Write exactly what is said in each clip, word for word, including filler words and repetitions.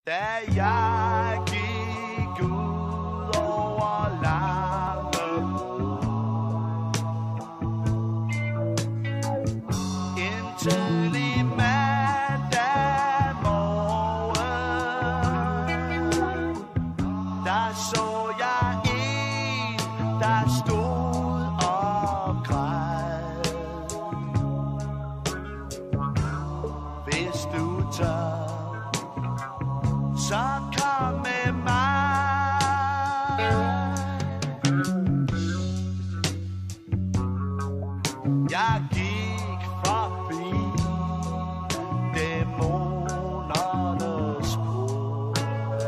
Da jeg gik ud over Langebro en tidlig mandag morgen, der så jeg en, der stod og græd. Hvis du tør, så kom med mig. Jeg gik forbi dæmonernes port,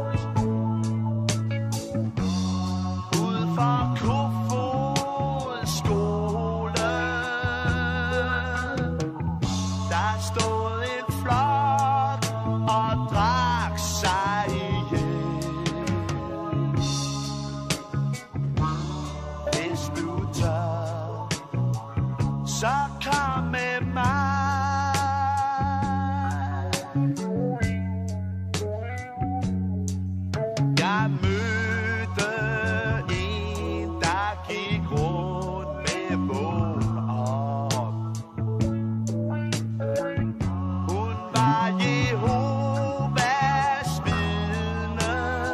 ud for Kofoeds skole. Der stod en flok og drak sig ihjel. Hvis du tør, så kom med mig. Jeg mødte en, der gik rundt med bogen op. Hun var Jehovas vidne.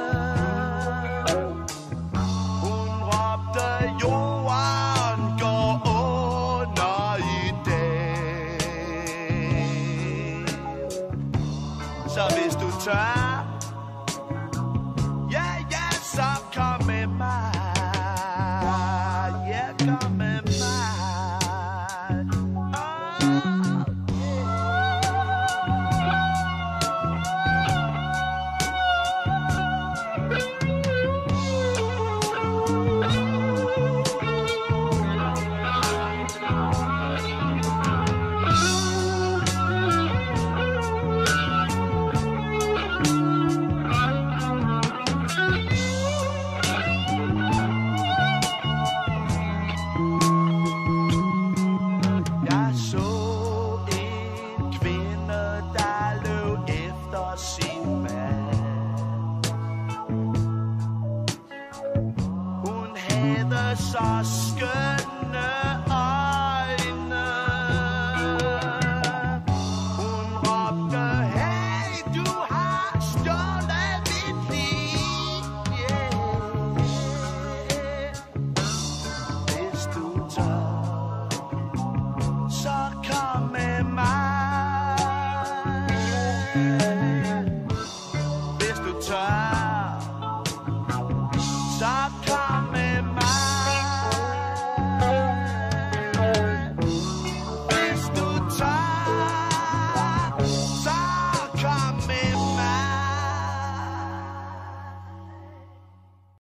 Hun råbte, jorden går under i dag. Så hvis du tør, ja, ja, så kom med mig. Ja, kom med mig. Jeg så en kvinde, der løb efter sin mand. Hun havde så skønne øjne. Hun råbte, hey, du har stjålet mit liv. Yeah. Hvis du tør, så kom med mig. Hvis du tør, så